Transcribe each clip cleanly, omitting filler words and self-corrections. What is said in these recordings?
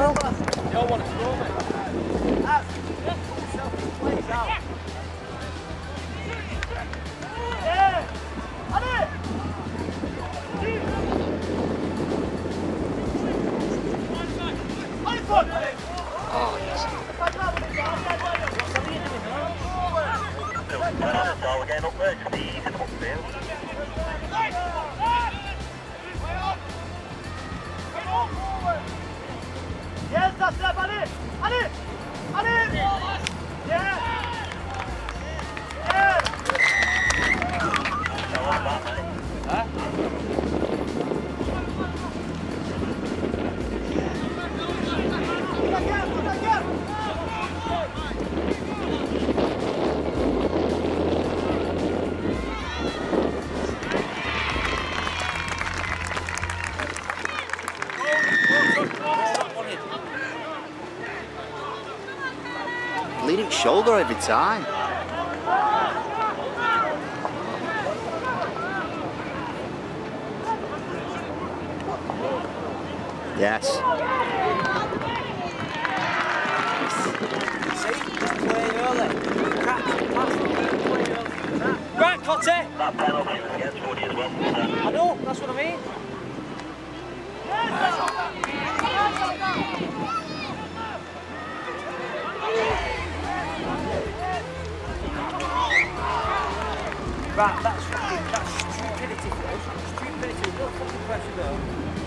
well. You don't want to throw me. Plays out. Oh, yes. Yes, that's it, allez! Allez! Allez! Yeah! Yeah! Huh? Leading shoulder every time. Yes. See? Just play early. Catch the pass, play early. Right, Cotte! I know, that's what I mean. Right, that's stupidity for us. Stupidity, no fucking pressure though.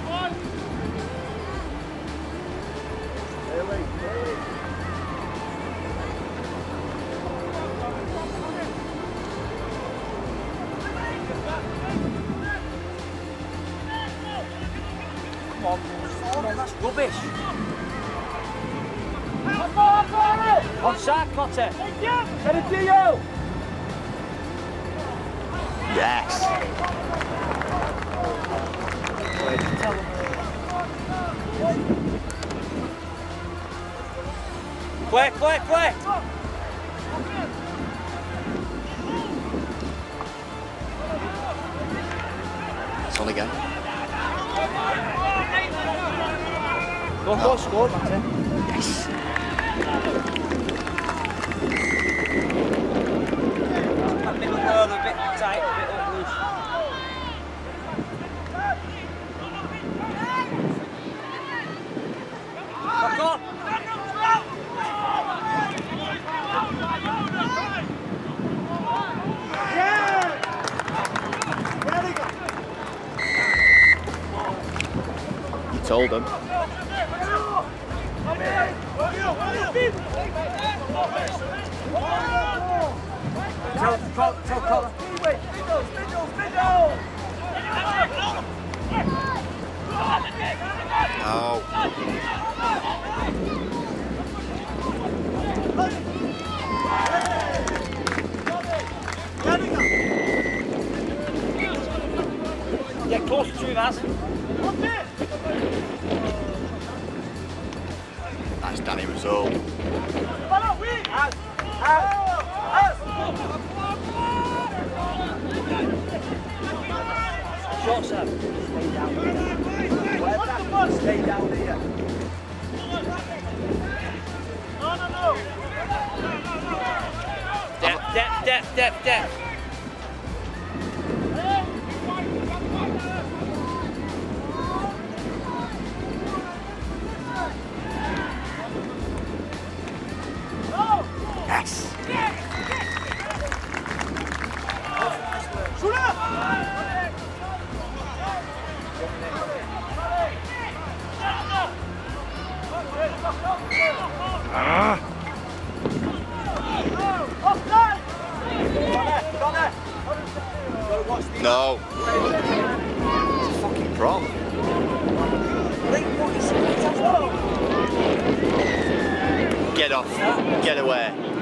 Come on, that's rubbish. Onside, Cotte. Get it to you. Yes. Play, play, play. It's on again. Go, score, Martin. Yes. That middle word a bit tight, a bit loose. Back on. You told them. Tell Colin. No. Get closer to him, Az. That's Danny Russell. Short serve. Stay down here. No. Depth. Yes. No. It's a fucking prop. Get off. Get away.